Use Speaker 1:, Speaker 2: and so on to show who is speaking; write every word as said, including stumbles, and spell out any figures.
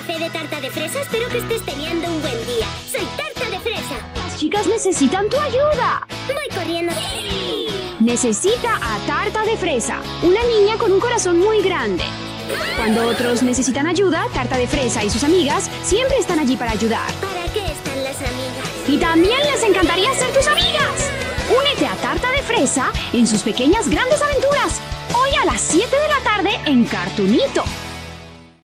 Speaker 1: café de tarta de fresa. Espero que estés teniendo un buen día. Soy Tarta de Fresa.
Speaker 2: Las chicas necesitan tu ayuda.
Speaker 1: Voy corriendo.
Speaker 2: Necesita a Tarta de Fresa, una niña con un corazón muy grande. Cuando otros necesitan ayuda, Tarta de Fresa y sus amigas siempre están allí para ayudar.
Speaker 1: ¿Para qué están las amigas?
Speaker 2: Y también les encantaría ser tus amigas. Únete a Tarta de Fresa en sus pequeñas grandes aventuras. Hoy a las siete de la tarde en Cartoonito.